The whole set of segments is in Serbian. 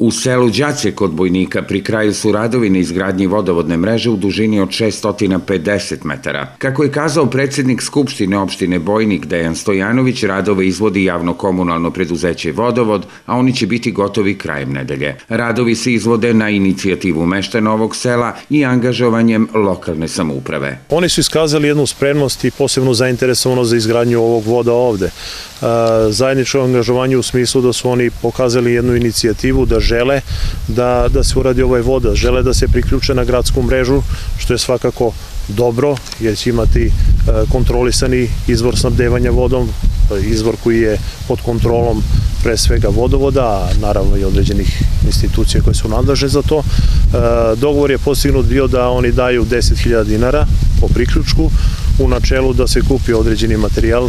U selu Đace kod Bojnika pri kraju su radovi na izgradnji vodovodne mreže u dužini od 650 metara. Kako je kazao predsjednik Skupštine opštine Bojnik Dejan Stojanović, radove izvodi javno-komunalno preduzeće Vodovod, a oni će biti gotovi krajem nedelje. Radovi se izvode na inicijativu meštana ovog sela i angažovanjem lokalne samouprave. Oni su iskazali jednu spremnost i posebno zainteresovanost za izgradnju ovog voda ovde. Zajedničko angažovanje u smislu da su oni pokazali jednu inicijativu da žele da se uradi ovaj voda, žele da se priključe na gradsku mrežu, što je svakako dobro, jer će imati kontrolisani izvor snabdevanja vodom, izvor koji je pod kontrolom pre svega vodovoda, a naravno i određenih institucija koje su nadležne za to. Dogovor je postignut bio da oni daju 10.000 dinara po priključku, u načelu da se kupi određeni materijal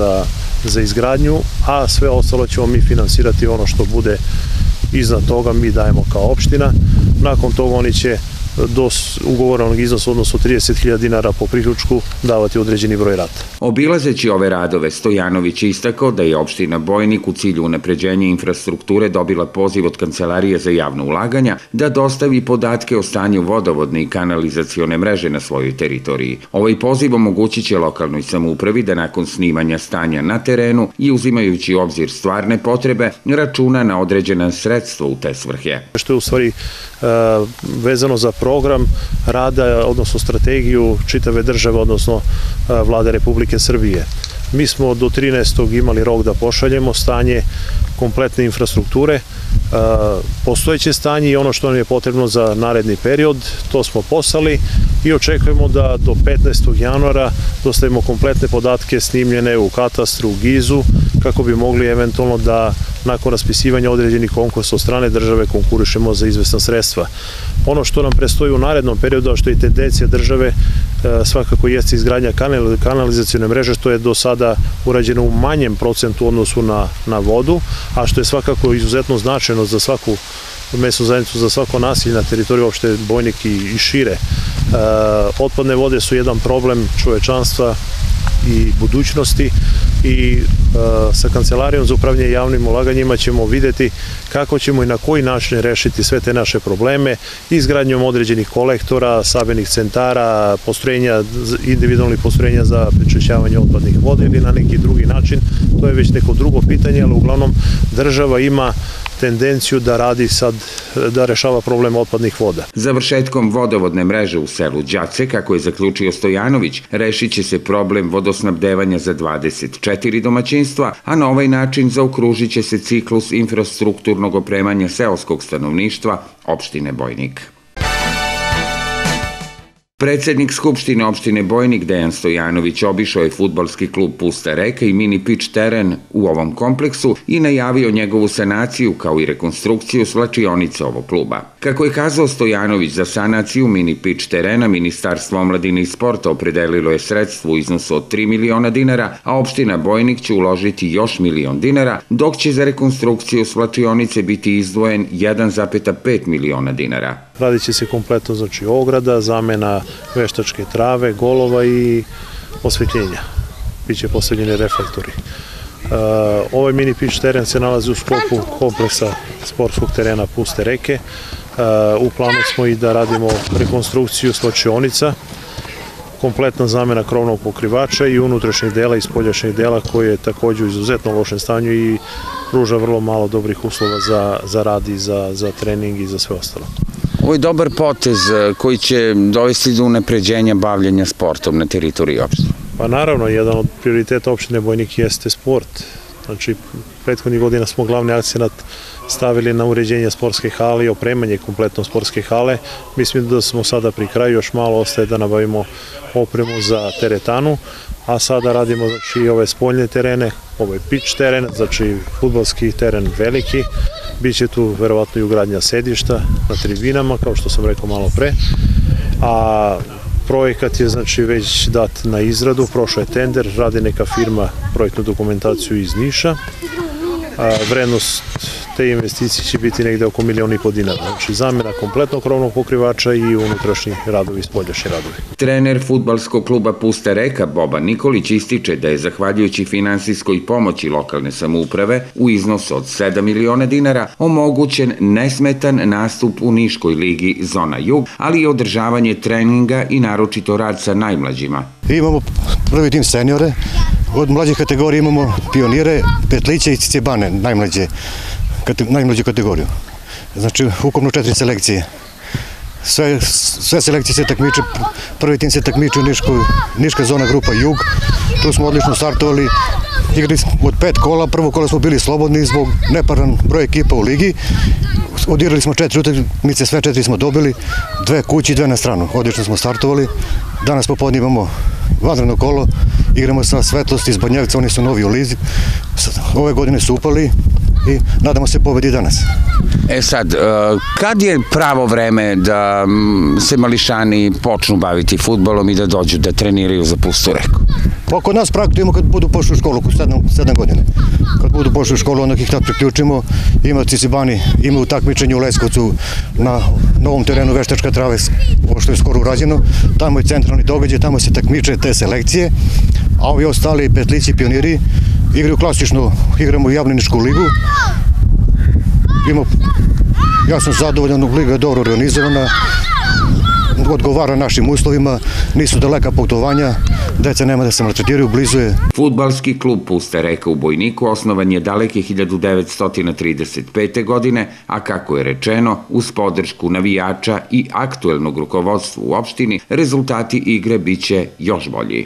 za izgradnju, a sve ostalo ćemo mi finansirati, ono što bude iznad toga mi dajemo kao opština. Nakon toga oni će do ugovorenog iznosa, odnosno 30.000 dinara po priključku, davati određeni broj rata. Obilazeći ove radove, Stojanović je istakao da je opština Bojnik u cilju unapređenja infrastrukture dobila poziv od Kancelarije za javno ulaganja da dostavi podatke o stanju vodovodne i kanalizacione mreže na svojoj teritoriji. Ovaj poziv omogućit će lokalnoj samoupravi da nakon snimanja stanja na terenu i uzimajući u obzir stvarne potrebe, računa na određena sredstva u te svrhe. Što je u stvari vezano za program rada, odnosno strategiju čitave države, odnosno Vlade Republike Srbije. Mi smo do 13. imali rok da pošaljemo stanje kompletne infrastrukture, postojeće stanje i ono što nam je potrebno za naredni period, to smo poslali i očekujemo da do 15. januara dostavimo kompletne podatke snimljene u katastru, u GIZ-u, kako bi mogli eventualno da nakon raspisivanja određenih konkursa od strane države konkurišemo za izvesna sredstva. Ono što nam prestoji u narednom periodu, a što je tendencija države, svakako jeste izgradnja kanalizacione mreže, što je do sada urađeno u manjem procentu u odnosu na vodu, a što je svakako izuzetno značajno za svaku mesnu zajednicu, za svako naselje na teritoriju opštine Bojnik i šire. Otpadne vode su jedan problem čovečanstva i budućnosti i sa Kancelarijom za upravljanje javnim ulaganjima ćemo videti kako ćemo i na koji način rešiti sve te naše probleme, izgradnjom određenih kolektora, sabenih centara, postrojenja, individualnih postrojenja za prečišćavanje otpadnih voda ili na neki drugi način. To je već neko drugo pitanje, ali uglavnom država ima tendenciju da radi sad, da rešava problem otpadnih voda. Završetkom vodovodne mreže u selu Đace, kako je zaključio Stojanović, rešit će se problem vodosnabdevanja za 24 domaćinstva, a na ovaj način zaokružit će se ciklus infrastrukturnog opremanja seoskog stanovništva opštine Bojnik. Predsjednik Skupštine opštine Bojnik Dejan Stojanović obišao je fudbalski klub Pusta Reka i mini pitch teren u ovom kompleksu i najavio njegovu sanaciju kao i rekonstrukciju svlačionice ovog kluba. Kako je kazao Stojanović, za sanaciju mini pitch terena Ministarstvo omladine i sporta opredelilo je sredstvo u iznosu od 3 miliona dinara, a opština Bojnik će uložiti još 1 milion dinara, dok će za rekonstrukciju svlačionice biti izdvojen 1,5 miliona dinara. Radit će se kompletno, znači ograda, zamena veštačke trave, golova i osvetljenja. Biće postavljeni reflektori. Ovaj mini pitch teren se nalazi u sklopu kompleksa sportskog terena Puste Reke. U planu smo i da radimo rekonstrukciju svlačionica, kompletna zamena krovnog pokrivača i unutrašnjeg dela i spoljašnjeg dela, koji je također u izuzetno lošem stanju i pruža vrlo malo dobrih uslova za rad i za trening i za sve ostalo. Ovo je dobar potez koji će dovesti do unapređenja bavljenja sportom na teritoriji opštine. Pa naravno, jedan od prioriteta opštine Bojnik jeste sport. Znači, prethodnih godina smo glavni akcenat stavili na uređenje sportske hale i opremanje kompletno sportske hale. Mislim da smo sada pri kraju, još malo ostaje da nabavimo opremu za teretanu, a sada radimo, znači, ove spoljne terene, ovaj pitch teren, znači fudbalski teren veliki. Biće tu verovatno i ugradnja sedišta na tribinama, kao što sam rekao malo pre, a projekat je, znači, već dat na izradu, prošao je tender, radi neka firma projektnu dokumentaciju iz Niša. Vrednost te investicije će biti negde oko 1,5 miliona dinara. Znači zamena kompletnog krovnog pokrivača i unutrašnji radovi, spoljašnji radovi. Trener fudbalskog kluba Pusta Reka Boban Nikolić ističe da je zahvaljujući finansijskoj pomoći lokalne samouprave u iznosu od 7 miliona dinara omogućen nesmetan nastup u Niškoj ligi Zona Jug, ali i održavanje treninga i naročito rad sa najmlađima. Imamo prvi tim seniore, od mlađih kategorija imamo pionire, petliće i cicebane, najmlađu kategoriju. Znači, ukupno 4 selekcije. Sve selekcije se takmiče, prvi tim se takmiče u Niška zona grupa Jug. Tu smo odlično startovali, igrali smo od 5 kola, prvo kola smo bili slobodni zbog neparan broj ekipa u ligi. Odigrali smo 4 utakmice, sve 4 smo dobili, 2 kući i 2 na stranu. Odlično smo startovali. Danas popodne imamo vanredno kolo, igramo sa Svetlosti iz Banjevca, oni su novi u lizi. Ove godine su upali i nadamo se pobedi danas. E sad, kad je pravo vreme da se mališani počnu baviti fudbalom i da dođu da treniraju za Pustu Reku? Pa kod nas praktujemo kad budu pošli u školu, 7 godine. Kad budu pošli u školu, onda ih tad priključimo. Ima Cicibani, ima u takmičenju u Leskovcu na novom terenu veštačka trave, ovo što je skoro urađeno. Tamo je centralni događaj, tamo se takmiče te selekcije, a ovi ostali petlici, pioniri, igraju klasično, igramo u Javničku ligu. Ja sam zadovoljan, liga je dobro organizovana, odgovara našim uslovima, nisu daleka putovanja, deca nema da se maltretiraju, blizu je. Fudbalski klub Pusta Reka u Bojniku osnovan je daleke 1935. godine, a kako je rečeno, uz podršku navijača i aktuelnog rukovodstva u opštini, rezultati igre biće još bolji.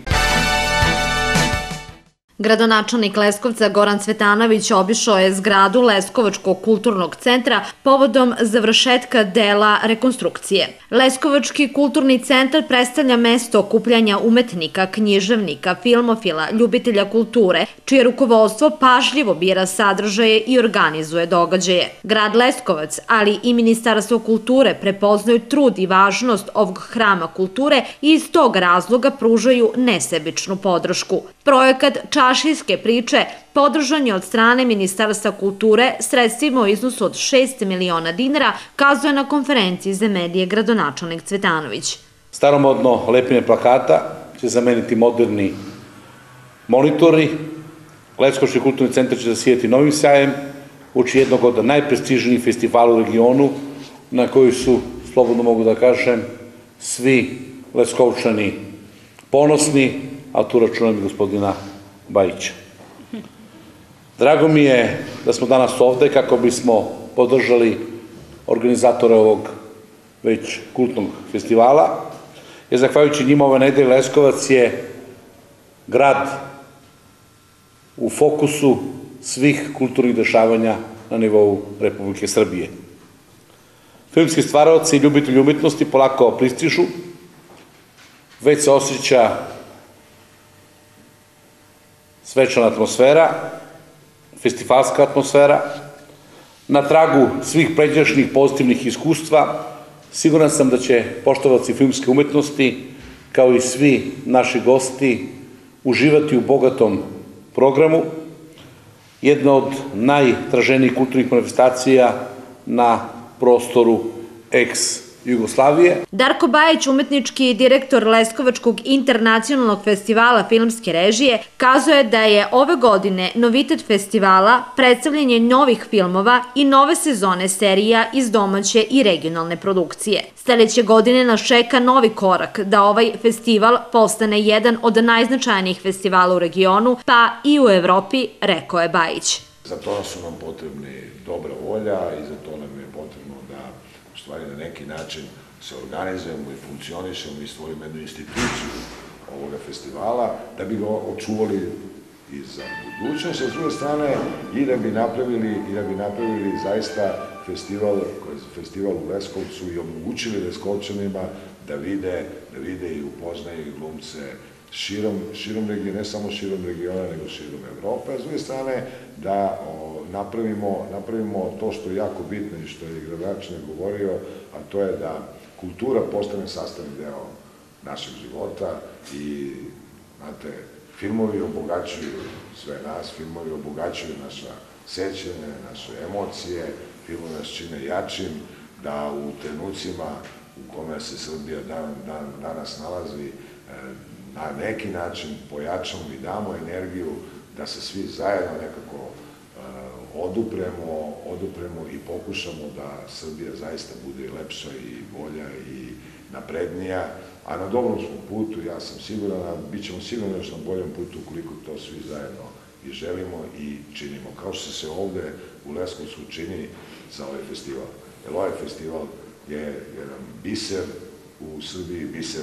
Gradonačelnik Leskovca Goran Cvetanović obišao je zgradu Leskovačkog kulturnog centra povodom završetka dela rekonstrukcije. Leskovački kulturni centar predstavlja mesto okupljanja umetnika, književnika, filmofila, ljubitelja kulture, čije rukovodstvo pažljivo bira sadržaje i organizuje događaje. Grad Leskovac, ali i Ministarstvo kulture prepoznaju trud i važnost ovog hrama kulture i iz tog razloga pružaju nesebičnu podršku. Projekat Čašijske priče podržan je od strane Ministarstva kulture sredstvima u iznosu od 6 miliona dinara, kazuje na konferenciji za medije gradonačelnik Cvetanović. Staromodno lepljenje plakata će zameniti moderni monitori. Leskovački kulturni centar će zasijati novim sjajem uoči jednog od najprestižnijih festivala u regionu na koji su, slobodno mogu da kažem, svi Leskovčani ponosni, a tu računam i gospodina Bajića. Drago mi je da smo danas ovde kako bismo podržali organizatore ovog već kultnog festivala, jer zahvaljujući njima ove nedelje Leskovac je grad u fokusu svih kulturnih dešavanja na nivou Republike Srbije. Filmski stvaraoci i ljubitelji umetnosti polako pristižu, već se osjeća svečana atmosfera, festivalska atmosfera. Na tragu svih pređašnjih pozitivnih iskustva, siguran sam da će poštovaoci filmske umetnosti, kao i svi naši gosti, uživati u bogatom programu. Jedna od najtraženijih kulturnih manifestacija na prostoru ex-Jugoslavije. Darko Bajić, umetnički direktor Leskovačkog internacionalnog festivala filmske režije, kazuje da je ove godine novitet festivala predstavljanje novih filmova i nove sezone serija iz domaće i regionalne produkcije. Sledeće godine nas čeka novi korak da ovaj festival postane jedan od najznačajnijih festivala u regionu, pa i u Evropi, rekao je Bajić. Za to su nam potrebni dobra volja i za to nam je potrebno da u stvari na neki način se organizujemo i funkcionišemo i stvorimo jednu instituciju ovoga festivala, da bi ga očuvali i za budućnost, a s druge strane i da bi napravili zaista festival u Leskovcu i omogućili Leskovčanima da vide i upoznaju glumce širom regiona, ne samo širom regiona, nego širom Evrope, a s druge strane da napravimo to što je jako bitno i što je gradonačelnik govorio, a to je da kultura postane sastavni deo našeg života i, znate, filmovi obogaćuju sve nas, filmovi obogaćuju sećanje, naše emocije, filmovi nas čine jačim, da u trenucima u kome se Srbija danas nalazi, na neki način pojačamo i damo energiju da se svi zajedno nekako odupremo i pokušamo da Srbija zaista bude lepša i bolja i naprednija, a na dobrom smo putu, ja sam siguran, a bit ćemo sigurno još na boljem putu ukoliko to svi zajedno i želimo i činimo. Kao što se ovde u Leskovcu čini za ovaj festival. Jer ovaj festival je jedan biser u Srbiji, biser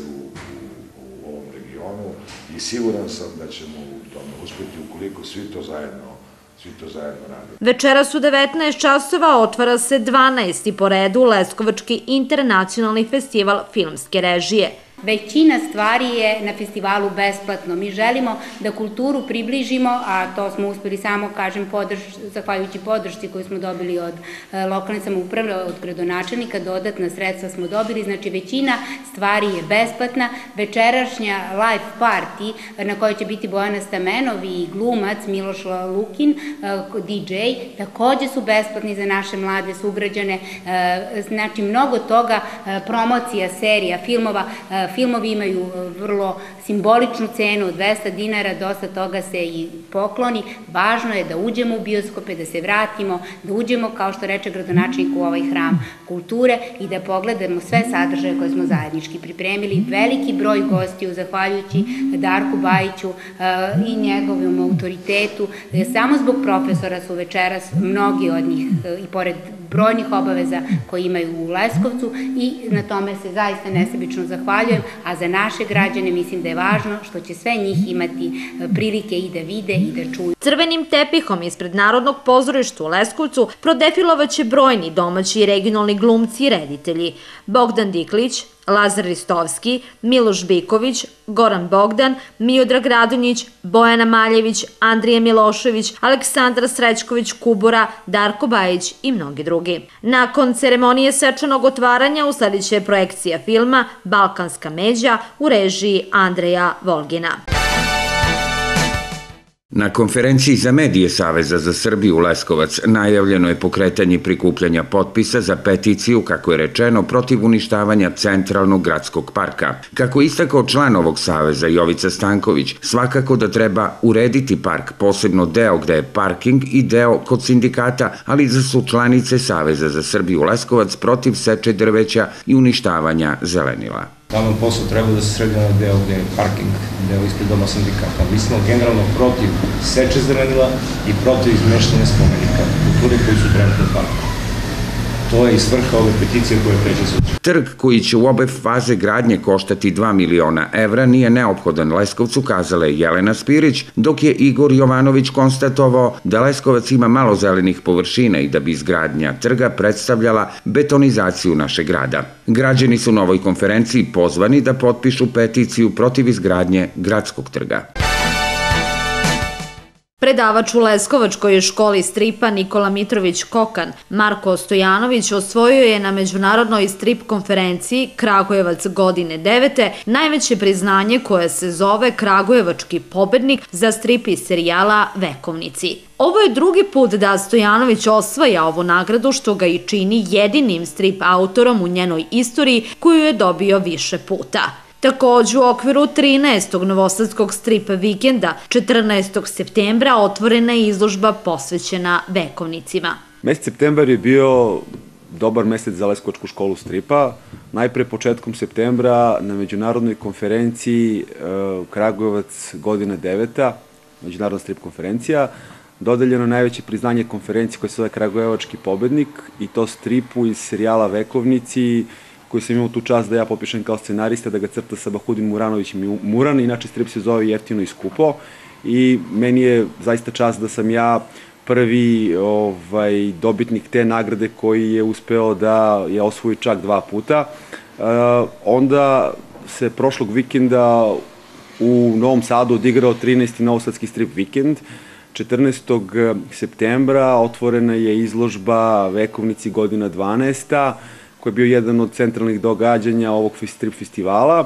u ovom regionu i siguran sam da ćemo u tome uspeti ukoliko svi to zajedno radimo. Večeras u 19 časova otvara se 12. po redu Leskovački internacionalni festival filmske režije. Većina stvari je na festivalu besplatno. Mi želimo da kulturu približimo, a to smo uspeli samo, kažem, zahvaljujući podršci koju smo dobili od lokalne samouprave, od gradonačelnika, dodatna sredstva smo dobili, znači većina stvari je besplatna. Večerašnja live party na kojoj će biti Bojana Stamenov i glumac Miloš Lukin, DJ, takođe su besplatni za naše mlade sugrađane. Znači, mnogo toga, promocija, serija, filmova. Filmovi imaju vrlo simboličnu cenu od 200 dinara, dosta toga se i pokloni. Važno je da uđemo u bioskope, da se vratimo, da uđemo, kao što reče gradonačelnik, u ovaj hram kulture i da pogledamo sve sadržaje koje smo zajednički pripremili. Veliki broj gostiju, zahvaljujući Darku Bajiću i njegovom autoritetu. Samo zbog profesora su večeras mnogi od njih, i pored brojnih obaveza koje imaju u Leskovcu, i na tome se zaista nesebično zahvaljujem, a za naše građane mislim da je važno što će sve njih imati prilike i da vide i da čuju. Crvenim tepihom ispred Narodnog pozorišta u Leskovcu prodefilovaće brojni domaći i regionalni glumci i reditelji. Bogdan Diklić, Lazar Ristovski, Miloš Biković, Goran Bogdan, Miodrag Radonjić, Bojana Maljević, Andrija Milošević, Aleksandar Srećković Kubura, Darko Bajić i mnogi drugi. Nakon ceremonije svečanog otvaranja usledit će projekcija filma Balkanska međa u režiji Andreja Volgina. Na konferenciji za medije Saveza za Srbiju Leskovac najavljeno je pokretanje prikupljanja potpisa za peticiju, kako je rečeno, protiv uništavanja centralnog gradskog parka. Kako je istakao član ovog saveza Jovica Stanković, svakako da treba urediti park, posebno deo gde je parking i deo kod sindikata, ali da su članice Saveza za Srbiju Leskovac protiv seče drveća i uništavanja zelenila. Glavnom poslu treba da se sredi na deo gde je parking, deo ispred doma sindikata. Mi smo generalno protiv seče zelenila i protiv izmeštanja spomenika kulture koji su trenutno u parku. To je i svrha ove peticije koje kreće sutra. Trg koji će u obe faze gradnje koštati 2 miliona evra nije neophodan Leskovcu, kazala je Jelena Spirić, dok je Igor Jovanović konstatovao da Leskovac ima malo zelenih površina i da bi izgradnja trga predstavljala betonizaciju našeg grada. Građani su na ovoj konferenciji pozvani da potpišu peticiju protiv izgradnje gradskog trga. Predavač u Leskovačkoj školi stripa Nikola Mitrović Kokan, Marko Stojanović, osvojio je na međunarodnoj strip konferenciji Kragujevac godine 9. najveće priznanje koje se zove Kragujevački pobednik za strip iz serijala Vekovnici. Ovo je drugi put da Stojanović osvaja ovu nagradu, što ga i čini jedinim strip autorom u njenoj istoriji koju je dobio više puta. Takođe, u okviru 13. novosadskog strip vikenda 14. septembra otvorena je izložba posvećena vekovnicima. Mesec septembar je bio dobar mesec za Leskovačku školu stripa. Najpre početkom septembra na međunarodnoj konferenciji Kragujevac godina 9. međunarodna strip konferencija, dodeljeno najveće priznanje konferencije koja se zove Kragujevački pobednik, i to stripu iz serijala Vekovnici, koji sam imao tu čast da ja potpišem kao scenarista, da ga crta sa Bahudin Muranovićem Muran, inače strip se zove Jeftino i skupo, i meni je zaista čast da sam ja prvi dobitnik te nagrade koji je uspeo da je osvoji čak 2 puta. Onda se prošlog vikenda u Novom Sadu odigrao 13. novosadski strip vikend. 14. septembra otvorena je izložba Vekovnici godina 12. koji je bio jedan od centralnih događanja ovog strip festivala.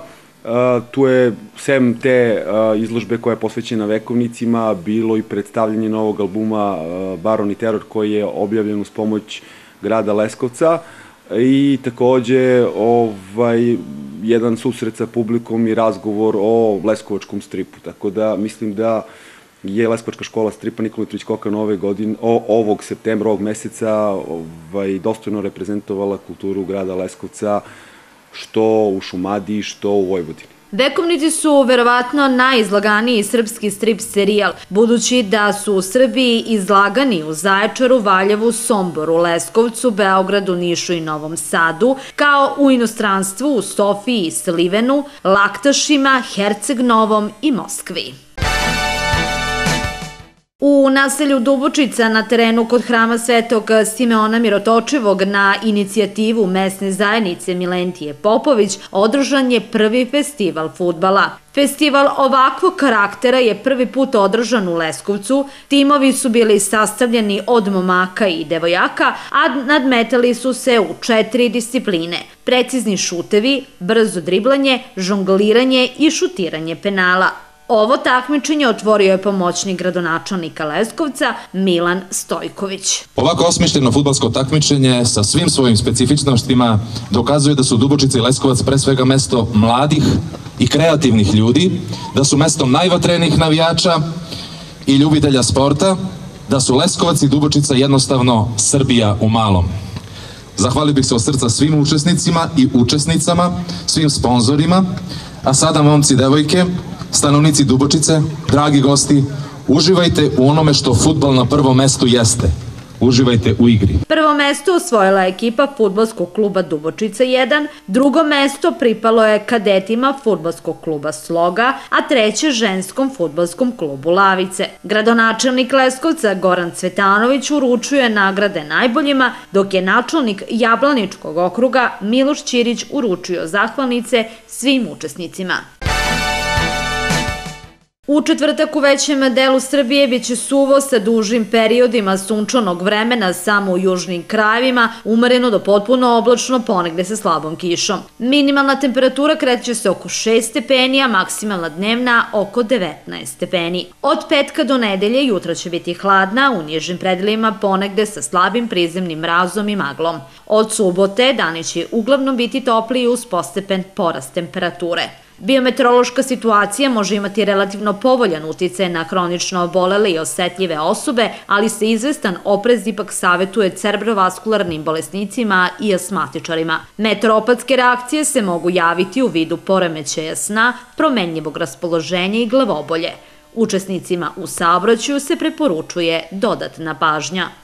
Tu je, sem te izložbe koja je posvećena vekovnicima, bilo i predstavljanje novog albuma Baron i teror koji je objavljen uz pomoć grada Leskovca i takođe jedan susret sa publikom i razgovor o leskovačkom stripu. Tako da mislim da je Leskovačka škola stripa Nikola Mitrović Kokan ovog septembra, ovog meseca dostojno reprezentovala kulturu grada Leskovca, što u Šumadiji, što u Vojvodini. Vekovnici su verovatno najizlaganiji srpski strip serijal, budući da su u Srbiji izlagani u Zaječaru, Valjevu, Somboru, Leskovcu, Beogradu, Nišu i Novom Sadu, kao u inostranstvu u Sofiji i Slivenu, Laktašima, Herceg Novom i Moskvi. U naselju Dubočica na terenu kod hrama Svetog Simeona Mirotočivog na inicijativu mesne zajednice Milentije Popović održan je prvi festival fudbala. Festival ovakvog karaktera je prvi put održan u Leskovcu, timovi su bili sastavljeni od momaka i devojaka, a nadmetali su se u 4 discipline: precizni šutevi, brzo driblanje, žongliranje i šutiranje penala. Ovo takmičenje otvorio je pomoćnik gradonačelnika Leskovca Milan Stojković. Ovako osmišljeno fudbalsko takmičenje sa svim svojim specifičnostima dokazuje da su Dubočica i Leskovac pre svega mesto mladih i kreativnih ljudi, da su mesto najvatrenijih navijača i ljubitelja sporta, da su Leskovac i Dubočica jednostavno Srbija u malom. Zahvalio bih se od srca svim učesnicima i učesnicama, svim sponzorima, a sada, momci i devojke, stanovnici Dubočice, dragi gosti, uživajte u onome što fudbal na prvom mestu jeste. Uživajte u igri. Prvo mesto osvojila je ekipa fudbalskog kluba Dubočica 1, drugo mesto pripalo je kadetima fudbalskog kluba Sloga, a treće ženskom fudbalskom klubu Lavice. Gradonačelnik Leskovca Goran Cvetanović uručuje nagrade najboljima, dok je načelnik Jablaničkog okruga Miloš Ćirić uručio zahvalnice svim učesnicima. U četvrtak u većem delu Srbije biće suvo sa dužim periodima sunčanog vremena samo u južnim krajevima, umereno do potpuno oblačno, ponegde sa slabom kišom. Minimalna temperatura kreće se oko 6 stepeni, a maksimalna dnevna oko 19 stepeni. Od petka do nedelje jutra će biti hladna, u nižim predelima ponegde sa slabim prizemnim mrazom i maglom. Od subote dani će uglavnom biti topliji uz postepen porast temperature. Biometeorološka situacija može imati relativno povoljan uticaj na hronično obolele i osetljive osobe, ali se izvestan oprez ipak savetuje cerebrovaskularnim bolesnicima i astmatičarima. Meteoropatske reakcije se mogu javiti u vidu poremećaja sna, promenljivog raspoloženja i glavobolje. Učesnicima u saobraćaju se preporučuje dodatna pažnja.